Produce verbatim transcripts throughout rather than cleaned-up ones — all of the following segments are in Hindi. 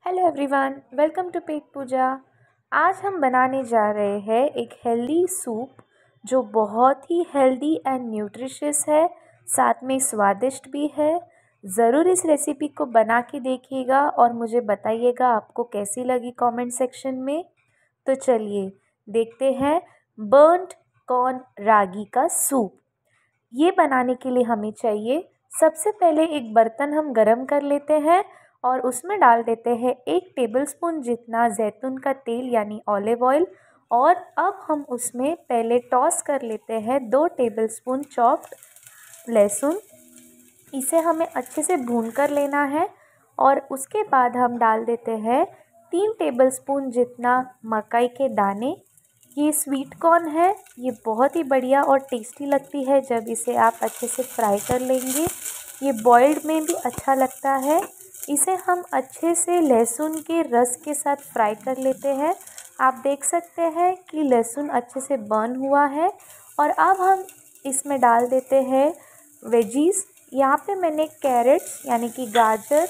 Hello everyone, welcome to Pet Pooja. आज हम बनाने जा रहे हैं एक हेल्दी सूप जो बहुत ही हेल्दी एंड न्यूट्रिशियस है, साथ में स्वादिष्ट भी है। ज़रूर इस रेसिपी को बना के देखिएगा और मुझे बताइएगा आपको कैसी लगी कमेंट सेक्शन में। तो चलिए देखते हैं बर्न्ड कॉर्न रागी का सूप। ये बनाने के लिए हमें चाहिए, सबसे पहले एक बर्तन हम गरम कर लेते हैं और उसमें डाल देते हैं एक टेबलस्पून जितना जैतून का तेल यानी ऑलिव ऑयल। और अब हम उसमें पहले टॉस कर लेते हैं दो टेबलस्पून चॉप्ड लहसुन। इसे हमें अच्छे से भून कर लेना है और उसके बाद हम डाल देते हैं तीन टेबलस्पून जितना मकई के दाने। ये स्वीट कॉर्न है, ये बहुत ही बढ़िया और टेस्टी लगती है जब इसे आप अच्छे से फ्राई कर लेंगे। ये बॉइल्ड में भी अच्छा लगता है। इसे हम अच्छे से लहसुन के रस के साथ फ्राई कर लेते हैं। आप देख सकते हैं कि लहसुन अच्छे से बर्न हुआ है। और अब हम इसमें डाल देते हैं वेजीज़। यहाँ पे मैंने कैरेट्स यानी कि गाजर,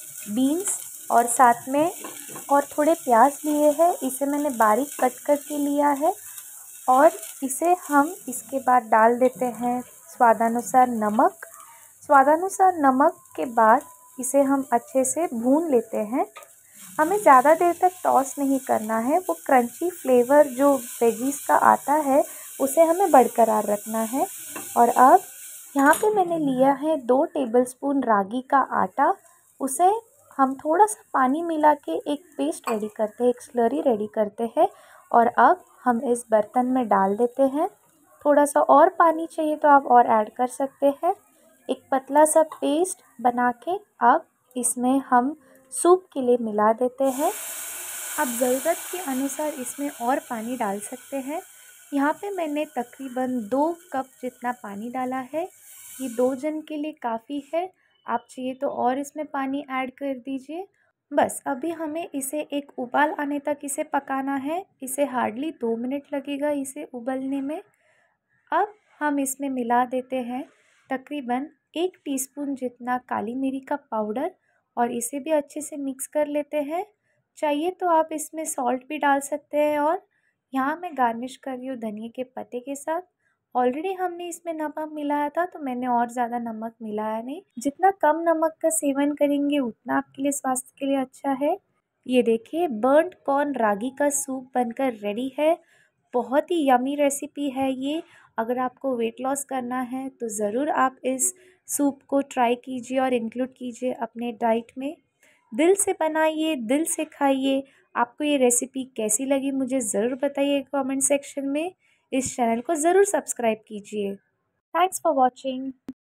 बीन्स और साथ में और थोड़े प्याज लिए हैं। इसे मैंने बारीक कट करके लिया है और इसे हम इसके बाद डाल देते हैं स्वादानुसार नमक। स्वादानुसार नमक के बाद इसे हम अच्छे से भून लेते हैं। हमें ज़्यादा देर तक टॉस नहीं करना है, वो क्रंची फ्लेवर जो वेजीज़ का आता है उसे हमें बरकरार रखना है। और अब यहाँ पे मैंने लिया है दो टेबलस्पून रागी का आटा। उसे हम थोड़ा सा पानी मिला के एक पेस्ट रेडी करते हैं, एक स्लरी रेडी करते हैं। और अब हम इस बर्तन में डाल देते हैं। थोड़ा सा और पानी चाहिए तो आप और ऐड कर सकते हैं। एक पतला सा पेस्ट बना के अब इसमें हम सूप के लिए मिला देते हैं। अब ज़रूरत के अनुसार इसमें और पानी डाल सकते हैं। यहाँ पे मैंने तकरीबन दो कप जितना पानी डाला है। ये दो जन के लिए काफ़ी है, आप चाहिए तो और इसमें पानी ऐड कर दीजिए। बस अभी हमें इसे एक उबाल आने तक इसे पकाना है। इसे हार्डली दो मिनट लगेगा इसे उबलने में। अब हम इसमें मिला देते हैं तकरीबन एक टीस्पून जितना काली मिरी का पाउडर और इसे भी अच्छे से मिक्स कर लेते हैं। चाहिए तो आप इसमें सॉल्ट भी डाल सकते हैं। और यहाँ मैं गार्निश कर रही हूँ धनिया के पत्ते के साथ। ऑलरेडी हमने इसमें नमक मिलाया था तो मैंने और ज़्यादा नमक मिलाया नहीं। जितना कम नमक का सेवन करेंगे उतना आपके लिए स्वास्थ्य के लिए अच्छा है। ये देखिए बर्न्ड कॉर्न रागी का सूप बनकर रेडी है। बहुत ही यमी रेसिपी है ये। अगर आपको वेट लॉस करना है तो ज़रूर आप इस सूप को ट्राई कीजिए और इंक्लूड कीजिए अपने डाइट में। दिल से बनाइए, दिल से खाइए। आपको ये रेसिपी कैसी लगी मुझे ज़रूर बताइए कमेंट सेक्शन में। इस चैनल को ज़रूर सब्सक्राइब कीजिए। Thanks for watching.